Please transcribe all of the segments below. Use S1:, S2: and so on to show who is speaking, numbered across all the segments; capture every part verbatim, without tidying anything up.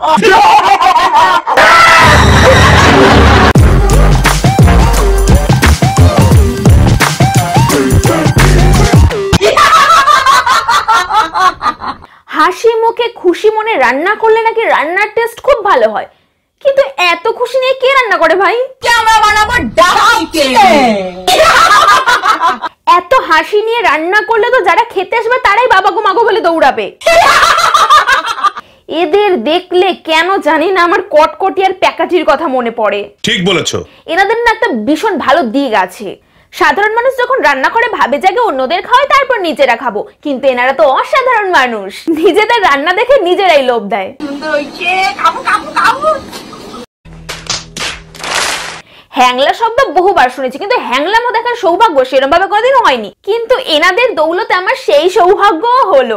S1: হাসি মুখে খুশি মনে রান্না করলে নাকি রান্নার টেস্ট খুব ভালো হয়, কিন্তু এত খুশি নিয়ে কে রান্না করে ভাই?
S2: আমরা বানাবো ডাল চিকেন।
S1: এত হাসি নিয়ে রান্না করলে তো যারা খেতে আসবে তারাই বাবা গো মাগো বলে দৌড়াবে। এদের দেখলে কেন জানি না আমার কটকটিয়ার প্যাকাটির কথা মনে পড়ে।
S3: ঠিক বলেছো।
S1: এনাদের না একটা ভীষণ ভালো দিক আছে। সাধারণ মানুষ যখন রান্না করে ভাবে জাগে অন্যদের খাওয়ায় তারপর নিজেরা খাবো, কিন্তু এনারা তো অসাধারণ মানুষ, নিজেদের রান্না দেখে নিজেরাই লোভ দেয়।
S2: সুন্দর হইছে, খাবো খাবো খাবো।
S1: হ্যাংলা শব্দ বহুবার শুনেছি, কিন্তু হ্যাংলামো দেখার সৌভাগ্য সেরকম ভাবে কোনোদিন হয়নি, কিন্তু এনাদের দৌলতে আমার সেই সৌভাগ্য হলো।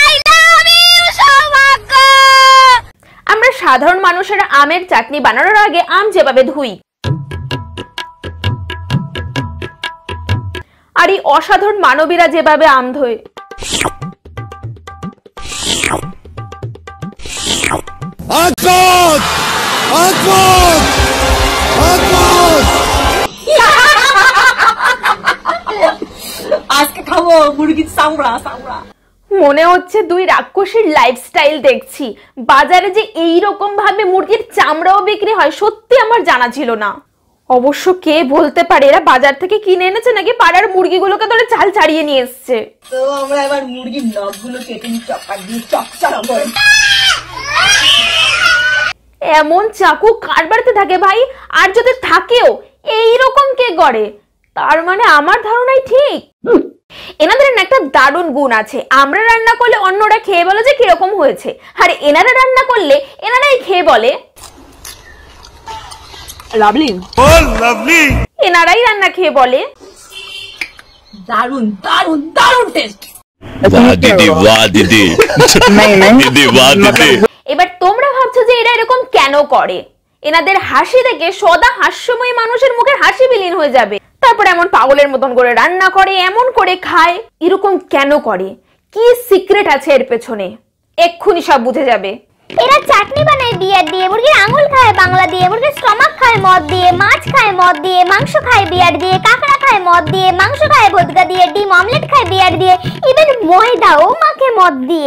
S1: আমরা সাধারণ মানুষেরা আমের চাটনি বানানোর আগে আম যেভাবে ধুই, আর এই অসাধারণ মানবীরা যেভাবে আম ধোয়,
S2: আজকে খাবো মুরগির চামড়া চামড়া।
S1: মনে হচ্ছে দুই রাক্ষসীর লাইফস্টাইল দেখছি। বাজারে যে এইরকম ভাবে মুরগির চামড়াও বিক্রি হয় সত্যি আমার জানা ছিল না। অবশ্য কে বলতে পারে এরা বাজার থেকে কিনে এনেছে নাকি পাড়ার মুরগিগুলোকে ধরে চাল ছাড়িয়ে নিয়ে এসছে।
S2: তো আমরা এবার মুরগির নখগুলো কেটে নিই চক্কা দিয়ে চকচক করে।
S1: এমন চাকু কার বাড়িতে থাকে ভাই? আর যদি থাকেও এইরকম কে করে? তার মানে আমার ধারণাই ঠিক। এনাদের একটা দারুণ গুণ আছে, আমরা রান্না করলে অন্যরা খেয়ে বলে যে কিরকম হয়েছে, আর এনারা রান্না করলে এনারাই খেয়ে বলে লাভলি। ও লাভলি। এনারাই রান্না খেয়ে বলে
S2: দারুণ দারুণ দারুণ টেস্ট।
S3: বাহ দিদি বাহ দিদি দিদি বাহ দিদি।
S1: এবার তোমরা ভাবছো যে এরা এরকম কেন করে? এনাদের হাসি দেখে সদা হাস্যময়ী মানুষের মুখের হাসি বিলীন হয়ে যাবে, তারপর এমন পাগলের মতন করে রান্না করে, এমন করে খায়। এরকম কেন করে? কি সিক্রেট আছে এর পেছনে? এক্ষুনি সব বুঝে যাবে।
S4: এরা চাটনি বানায় বিয়ার দিয়ে, মুরগির আঙুল খায় বাংলা দিয়ে, মুরগির স্টমাক খায় মদ দিয়ে, মাছ খায় মদ দিয়ে, মাংস খায় বিয়ার দিয়ে, কাঁকড়া খায় মদ দিয়ে, মাংস খায় ভদকা দিয়ে, ডিম অমলেট খায় বিয়ার দিয়ে, ইভেন ময়দাও মাখে মদ দিয়ে।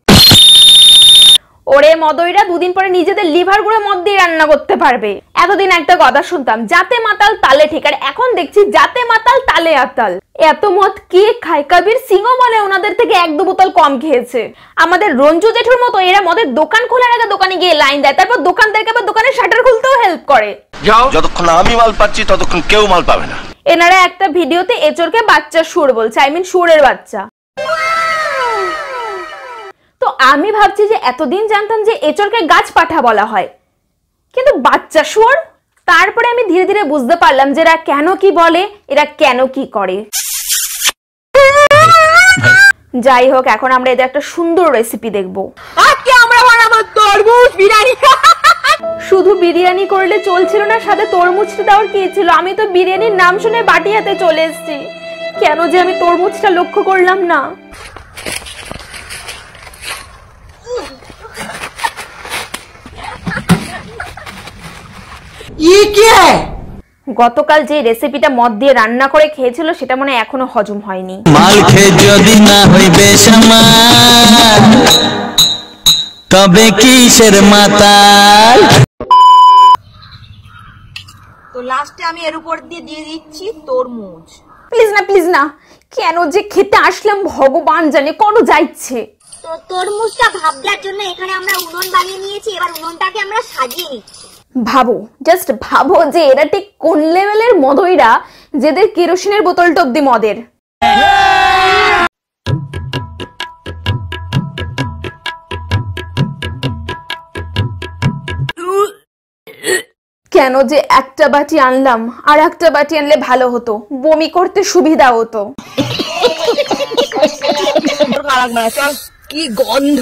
S1: ওরে মদইরা দুদিন পরে নিজেদের লিভার গুলো মদ দিয়ে রান্না করতে পারবে। এতদিন একটা কথা শুনতাম, যাতে মাতাল তালে ঠিক, আর এখন দেখছি যাতে মাতাল তালে আতাল। এত মদ কে খায়? কবির সিংও বলে ওনাদের থেকে এক দু বোতল কম খেয়েছে। আমাদের রঞ্জু জেঠুর মতো এরা মদের দোকান খোলার আগে দোকানে গিয়ে লাইন দেয়, তারপর দোকানদারকে আবার দোকানের শাটার খুলতেও হেল্প করে।
S3: যাও, যতক্ষণ আমি মাল পাচ্ছি ততক্ষণ কেউ মাল পাবে না।
S1: এনারা একটা ভিডিওতে এচোরকে বাচ্চা সুর বলছে, আই মিন সুরের বাচ্চা। তো আমি ভাবছি যে এতদিন জানতাম যে এচোরকে গাছ পাঠা বলা হয়, কিন্তু বাচ্চা শুয়োর। তারপরে আমি ধীরে ধীরে বুঝতে পারলাম যে এরা কেন কি বলে, এরা কেন কি করে। যাই হোক, এখন আমরা এদের একটা সুন্দর রেসিপি দেখবো।
S2: আজকে আমরা বানাবো তরমুজ বিরিয়ানি।
S1: শুধু বিরিয়ানি করলে চলছিল না, সাথে তরমুজটা দেওয়ার কি ছিল? আমি তো বিরিয়ানির নাম শুনে বাটি হাতে চলে এসেছি, কেন যে আমি তরমুজটা লক্ষ্য করলাম না। গতকাল যে রেসিপিটা মদ দিয়ে রান্না করে খেয়েছিল সেটা মনে এখনো হজম হয়নি।
S5: মাল খেয়ে যদি না হইবে সমান তবে কিসের মাতাল।
S2: তো লাস্টে আমি এর উপর দিয়ে দিয়ে দিচ্ছি তরমুজ।
S1: প্লিজ না প্লিজ না, কেন যে খেতে আসলাম ভগবান জানে, কোনো যাইছে।
S4: তো তরমুজটা ভাবলার জন্য এখানে আমরা উনুন বানিয়ে নিয়েছি, এবার উনুনটাকে আমরা সাজিয়ে নিচ্ছি।
S1: ভাবো, জাস্ট ভাবো যে এরা ঠিক কোন লেভেলের মদইরা, যেদের কেরোসিনের বোতলটা অব্দি মদের। কেন যে একটা বাটি আনলাম, আর একটা বাটি আনলে ভালো হতো, বমি করতে সুবিধা হতো।
S2: কি গন্ধ,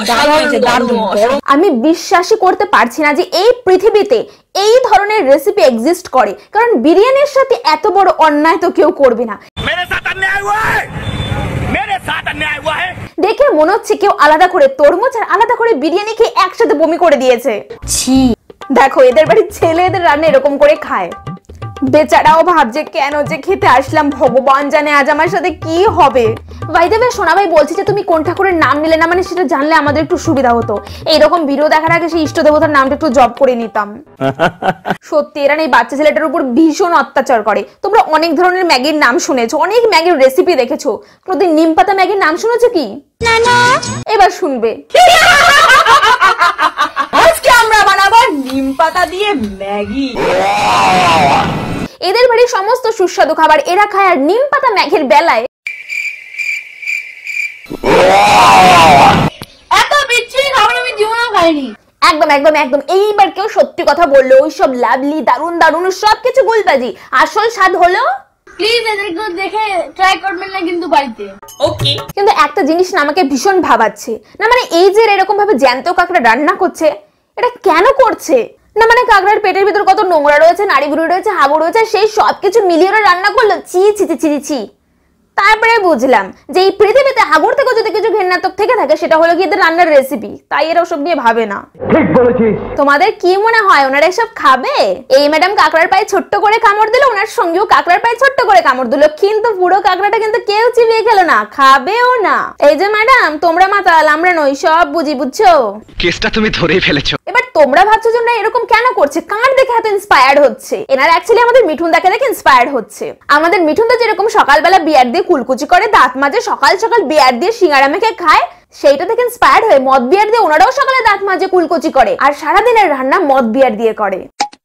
S1: আমি বিশ্বাসই করতে পারছি না যে এই পৃথিবীতে এই ধরনের রেসিপি এক্সিস্ট করে, কারণ বিরিয়ানির সাথে এত বড় অন্যায় তো কেউ করবে না। দেখে মনে হচ্ছে কেউ আলাদা করে তরমুজ আর আলাদা করে বিরিয়ানি খেয়ে একসাথে বমি করে দিয়েছে। ছি, দেখো এদের বাড়ির ছেলে এদের রান্না এরকম করে খায়। বেচারাও ভাবছে কেন যে খেতে আসলাম, ভগবান জানে আজ আমার সাথে কি হবে। বাই দ্য ওয়ে সোনা ভাই বলছি যে তুমি কোন ঠাকুরের নাম নিলে না, মানে সেটা জানলে আমাদের একটু সুবিধা হতো। এইরকম ভিডিও দেখার আগে সেই ইষ্ট দেবতার নামটা একটু জপ করে নিতাম। সত্যি এরা এই বাচ্চা ছেলেটার উপর ভীষণ অত্যাচার করে। তোমরা অনেক ধরনের ম্যাগির নাম শুনেছো, অনেক ম্যাগির রেসিপি দেখেছো, কোনোদিন নিম পাতা ম্যাগির নাম শুনেছো কি?
S4: না না,
S1: এবার শুনবে।
S2: আজকে আমরা বানাবো নিম পাতা দিয়ে ম্যাগি।
S1: এদের বাড়ির সমস্ত সুস্বাদু খাবার এরা খায়, আর নিম পাতা ম্যাগির বেলায়
S2: এত বিচ্ছিরি খাবার আমি জীবনেও খাইনি।
S1: একদম একদম একদম এইবার কেউ সত্যি কথা বললো, ওইসব লাভলি দারুন দারুন সবকিছু গুলবাজি, আসল স্বাদ হলো।
S2: প্লিজ এদেরকে দেখে ট্রাই করবেন না কিন্তু বাড়িতে। ওকে।
S1: কিন্তু একটা জিনিস না আমাকে ভীষণ ভাবাচ্ছে, না মানে এই যে এরকম ভাবে জ্যান্ত কাঁকড়া রান্না করছে, এটা কেন করছে? না মানে কাঁকড়ার পেটের ভিতর কত নোংরা রয়েছে, নাড়ি বুড়ি রয়েছে, হাবু রয়েছে, সেই সবকিছু মিলিয়ে ওরা রান্না করলো। ছি ছি ছি ছি। তারপরে বুঝলাম যে এই পৃথিবীতে হাগুর থেকে যদি কিছু ঘৃণাত্মক থেকে থাকে সেটা হলো কি এদের রান্নার রেসিপি, তাই এরা ওসব নিয়ে ভাবে না। ঠিক বলেছিস। তোমাদের কি মনে হয় ওনারা এসব খাবে? এই ম্যাডাম কাঁকড়ার পায়ে ছোট্ট করে কামড় দিল, ওনার সঙ্গেও কাঁকড়ার পায়ে ছোট্ট করে কামড় দিল, কিন্তু পুরো কাঁকড়াটা কিন্তু কেউ চিবিয়ে খেলো না, খাবেও না। এই যে ম্যাডাম তোমরা মাতাল, আমরা নই, সব বুঝি, বুঝছো?
S6: কেসটা তুমি ধরেই ফেলেছো।
S1: এবার তোমরা ভাবছো যে না এরকম কেন করছে, কার দেখে এত ইন্সপায়ার্ড হচ্ছে? এনারা অ্যাকচুয়ালি আমাদের মিঠুন দেখে দেখে ইন্সপায়ার্ড হচ্ছে। আমাদের মিঠুন তো যেরকম সকালবেলা বিয়ার দিয়ে কুলকুচি করে, দাঁত মাজে, সকাল সকাল বিয়ার দিয়ে সিঙ্গারা মেখে খায়, সেইটা থেকে ইন্সপায়ার্ড হয়ে মদ বিয়ার দিয়ে ওনারাও সকালে দাঁত মাজে কুলকুচি করে, আর সারাদিনের রান্না মদ বিয়ার দিয়ে করে।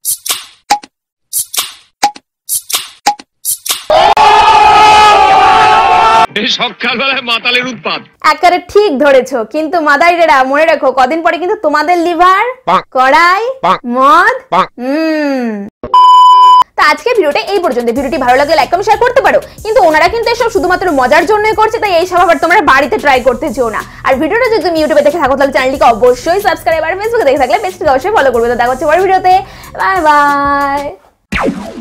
S3: সকালবেলায় মাতালের উৎপাত।
S1: একেবারে ঠিক ধরেছো, কিন্তু মাদাইরেরা মনে রাখো কদিন পরে কিন্তু তোমাদের লিভার, কড়াই, মদ। হুম তা আজকের ভিডিওটা এই পর্যন্ত। ভিডিওটি ভালো লাগলে লাইক কমেন্ট শেয়ার করতে পারো, কিন্তু ওনারা কিন্তু এসব শুধুমাত্র মজার জন্যই করছে, তাই এই সব আবার তোমরা বাড়িতে ট্রাই করতে যেও না। আর ভিডিওটা যদি তুমি ইউটিউবে দেখে থাকো তাহলে চ্যানেলটিকে অবশ্যই সাবস্ক্রাইব, আর ফেসবুকে দেখে থাকলে পেজটিকে অবশ্যই ফলো করবে। তো দেখা হচ্ছে পরের ভিডিওতে, বাই বাই।